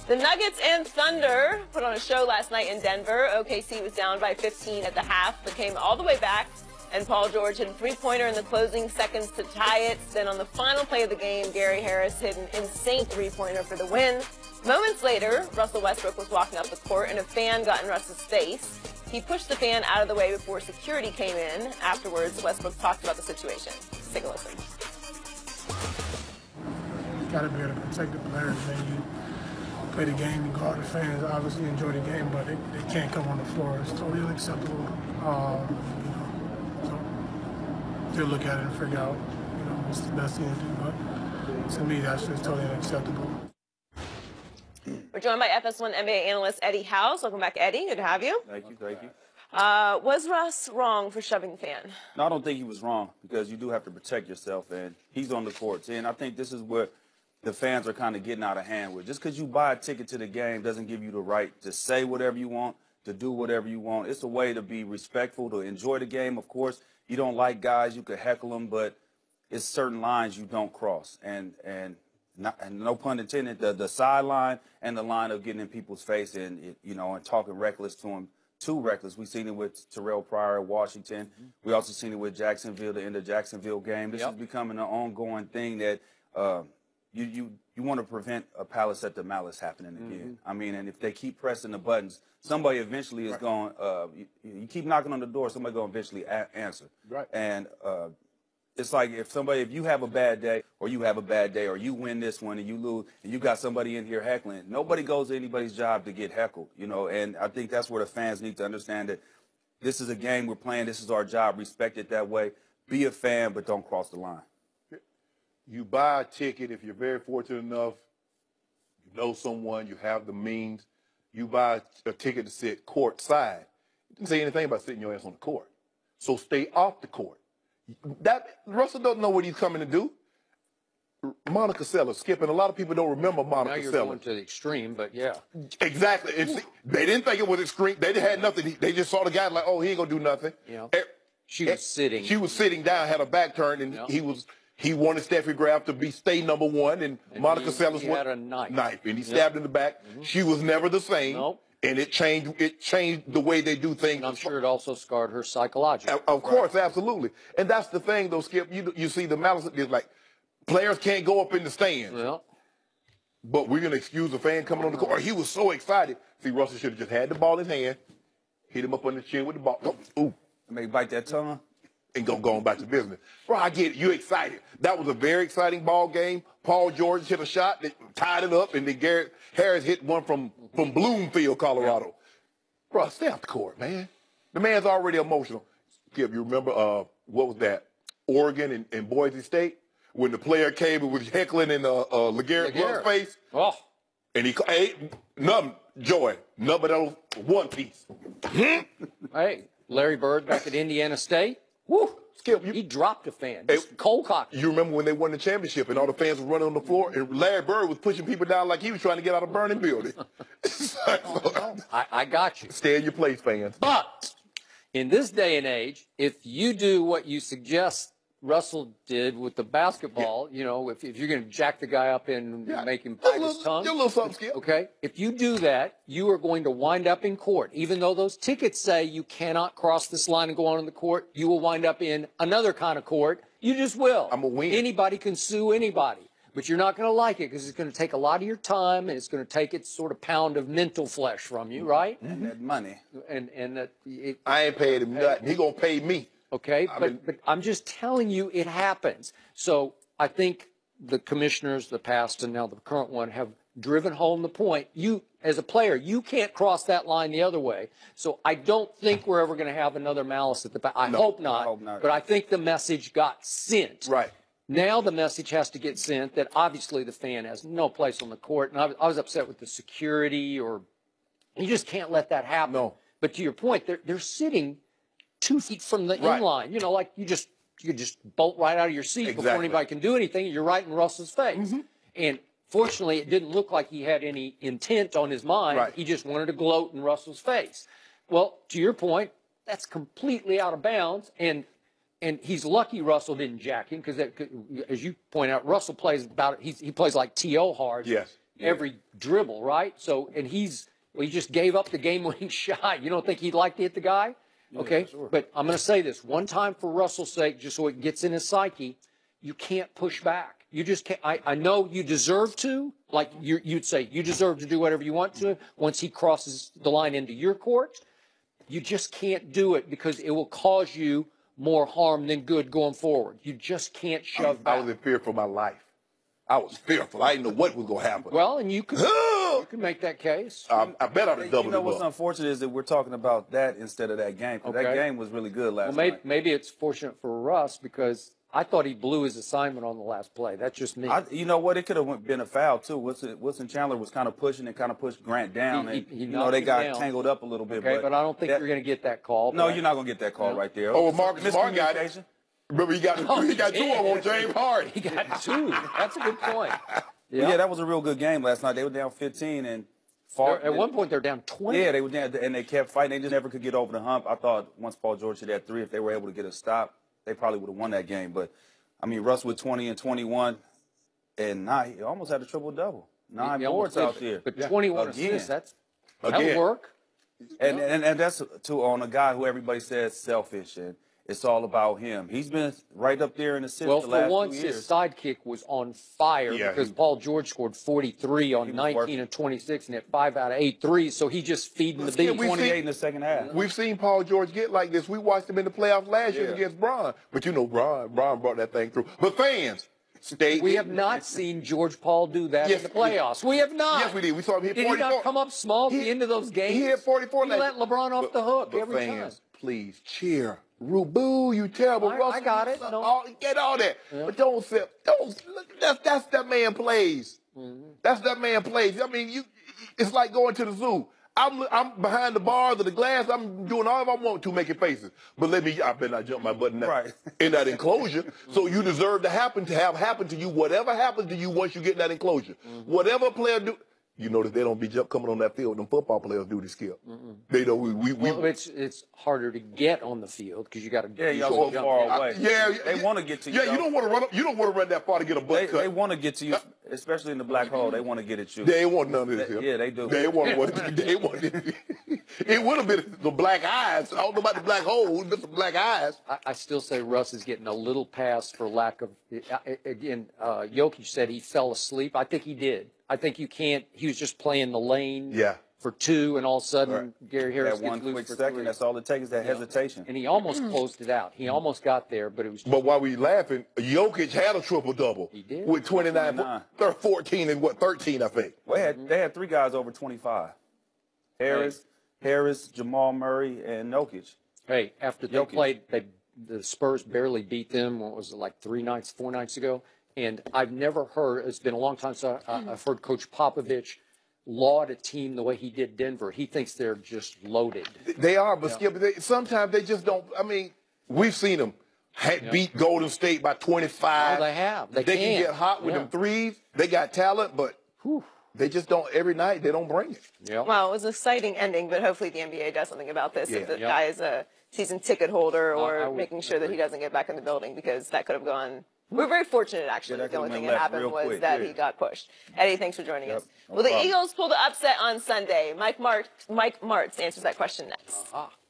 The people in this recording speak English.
The Nuggets and Thunder put on a show last night in Denver. OKC was down by 15 at the half, but came all the way back. And Paul George hit a three-pointer in the closing seconds to tie it. Then on the final play of the game, Gary Harris hit an insane three-pointer for the win. Moments later, Russell Westbrook was walking up the court and a fan got in Russ's face. He pushed the fan out of the way before security came in. Afterwards, Westbrook talked about the situation. Let's take a listen. You got to be able to protect the players, man. You play the game, you guard the fans, obviously enjoy the game, but they can't come on the floor. It's totally unacceptable. So still look at it and figure out, what's the best thing to do. But to me, that's just totally unacceptable. We're joined by FS1 NBA analyst Eddie House. Welcome back, Eddie. Good to have you. Thank you. Thank you. Was Russ wrong for shoving the fan? No, I don't think he was wrong because you do have to protect yourself, and he's on the court. And I think this is where the fans are kind of getting out of hand with. Just because you buy a ticket to the game doesn't give you the right to say whatever you want, to do whatever you want. It's a way to be respectful, to enjoy the game. Of course, you don't like guys, you could heckle them, but it's certain lines you don't cross. And no pun intended, the sideline and the line of getting in people's face and talking reckless to them, too reckless. We've seen it with Terrell Pryor at Washington. We also seen it with Jacksonville, the end of Jacksonville game. This is becoming an ongoing thing that you want to prevent a palace at the malice happening again. I mean, and if they keep pressing the buttons, somebody eventually is going, you keep knocking on the door, somebody going to eventually answer. Right. And it's like if you have a bad day or you have a bad day or you win this one and you lose and you got somebody in here heckling, nobody goes to anybody's job to get heckled, and I think that's where the fans need to understand that this is a game we're playing, this is our job, respect it that way. Be a fan, but don't cross the line. You buy a ticket if you're very fortunate enough, you know someone, you have the means, you buy a ticket to sit court side. It didn't say anything about sitting your ass on the court. So stay off the court. Russell doesn't know what he's coming to do. Monica Seller, Skip, and a lot of people don't remember Monica Seller. Now you're going to the extreme, but yeah. Exactly. They didn't think it was extreme. They had nothing. They just saw the guy like, oh, he ain't going to do nothing. Yeah. She was sitting. She was sitting down, had her back turned, and he wanted Steffi Graf to stay number one, and Monica Sellers had a knife, and he stabbed in the back. She was never the same, and it changed the way they do things. And I'm sure it also scarred her psychologically. Of course, absolutely. And that's the thing, though, Skip. You see the malice is like players can't go up in the stands, but we're gonna excuse a fan coming on the court. Or he was so excited. See, Russell should have just had the ball in his hand, hit him up on the chin with the ball. Ooh, maybe bite that tongue. And go on back to business. Bro, I get it. You're excited. That was a very exciting ball game. Paul George hit a shot that tied it up, and then Gary Harris hit one from Bloomfield, Colorado. Bro, stay off the court, man. The man's already emotional. Skip, you remember, what was that? Oregon and Boise State? When the player came and was heckling in LeGarrette Blount's face? Oh. And he ate nothing but those one piece. Hey, Larry Bird back at Indiana State. Woo! Skip, he dropped a fan. Just cold cocked. You remember when they won the championship and all the fans were running on the floor and Larry Bird was pushing people down like he was trying to get out of a burning building. I got you. Stay in your place, fans. But in this day and age, if you do what you suggest Russell did with the basketball, if you're going to jack the guy up and make him bite his tongue. A little something, Skip. Okay? If you do that, you are going to wind up in court. Even though those tickets say you cannot cross this line and go on in the court, you will wind up in another kind of court. You just will. I'm a win. Anybody can sue anybody. But you're not going to like it because it's going to take a lot of your time and it's going to take its sort of pound of mental flesh from you, right? And that money. And that I ain't paid him nothing. He going to pay me. Okay, but I'm just telling you it happens. So I think the commissioners, the past and now the current one, have driven home the point. You, as a player, you can't cross that line the other way. So I don't think we're ever going to have another malice at the back. I hope not. But I think the message got sent. Right. Now the message has to get sent that obviously the fan has no place on the court. And I was upset with the security, or you just can't let that happen. No. But to your point, they're sitting 2 feet from the inline. Like you could just bolt right out of your seat before anybody can do anything. You're right in Russell's face. And fortunately, it didn't look like he had any intent on his mind. He just wanted to gloat in Russell's face. Well, to your point, that's completely out of bounds. And he's lucky Russell didn't jack him because, as you point out, Russell plays he plays like T.O. hard. Yes. every dribble, right? So, and he just gave up the game-winning shot. You don't think he'd like to hit the guy? Okay, sure. But I'm going to say this one time for Russell's sake, just so it gets in his psyche. You can't push back. You just can't. I know you deserve to. Like you'd say, you deserve to do whatever you want to once he crosses the line into your court. You just can't do it because it will cause you more harm than good going forward. You just can't shove back. I was in fear for my life. I was fearful. I didn't know what was going to happen. Well, and you can make that case. I bet I'd have doubled You know him what's up. unfortunate is that we're talking about that instead of that game. 'Cause that game was really good last Well, night. maybe it's fortunate for Russ because I thought he blew his assignment on the last play. That's just me. You know what? It could have been a foul too. Wilson Chandler was kind of pushing and kind of pushed Grant down, and He they got down. tangled up a little bit. Okay, but I don't think you're going to get that call. No, you're not going to get that call right there. Oh, Marcus Smart got it. Remember, he got two of them on James Harden. He got two. That's a good point. Yeah, that was a real good game last night. They were down 15 and fought. At one point, they're down 20. Yeah, they were down, and they kept fighting. They just never could get over the hump. I thought once Paul George hit that three, if they were able to get a stop, they probably would have won that game. But, I mean, Russ with 20 and 21 and 9, he almost had a triple-double. 9 boards out there. But 21 assists, that'll work. And that's on a guy who everybody says selfish, and it's all about him. He's been right up there in the assists the last 2 years. Well, for once, his sidekick was on fire because Paul George scored 43 on 19 and 26 and hit 5 out of 8 threes, so he's just feeding the beast. 28 in the second half. We've seen Paul George get like this. We watched him in the playoffs last year against Bron. But you know, Bron brought that thing through. But fans, we have not seen George Paul do that in the playoffs. We have not. Yes, we did. We saw him hit 44. Did he not come up small at the end of those games? He hit 44. He let LeBron off the hook every fans, time. Please cheer. Rubu, you terrible. I got it. Get all that. Yeah. But don't that's that man plays. That's that man plays. I mean, it's like going to the zoo. I'm behind the bars of the glass. I'm doing all I want to making faces. But I better not jump my butt in that enclosure. So you deserve to have happen to you. Whatever happens to you once you get in that enclosure. Whatever player do. You notice they don't be coming on that field. Them football players do the skill. They don't. Well, it's harder to get on the field because you got to. Yeah, you go far away. They want to get to you. Yeah, you don't want to run. You don't want to run that far to get a butt cut. They want to get to you, especially in the black hole. They want to get at you. They ain't want none of this. Yeah, they do. They want it. It would have been the black eyes. I don't know about the black hole, but the black eyes. I still say Russ is getting a little pass for lack of. Again, Jokic said he fell asleep. I think he did. I think you can't. He was just playing the lane for two, and all of a sudden Gary Harris that one gets loose quick for second. three. That's all it takes is that hesitation. And he almost closed it out. He almost got there, but it was. But while we laughing, Jokic had a triple double. He did with 29, 14, and 13, I think. Well, they had 3 guys over 25. Harris, Jamal Murray, and Jokic. Hey, after they played, the Spurs barely beat them. What was it, like 4 nights ago? And I've never heard, it's been a long time since I've heard Coach Popovich laud a team the way he did Denver. He thinks they're just loaded. They are, but Skip, sometimes they just don't. I mean, we've seen them beat Golden State by 25. Oh, they have. They can get hot with them threes. They got talent, but they just don't, every night, they don't bring it. Yep. Well, it was an exciting ending, but hopefully the NBA does something about this. If the guy is a season ticket holder or making sure that he doesn't get back in the building, because that could have gone. We're very fortunate, actually. The only thing that happened was that he got pushed. Eddie, thanks for joining us. Will the Eagles pull the upset on Sunday? Mike Martz answers that question next.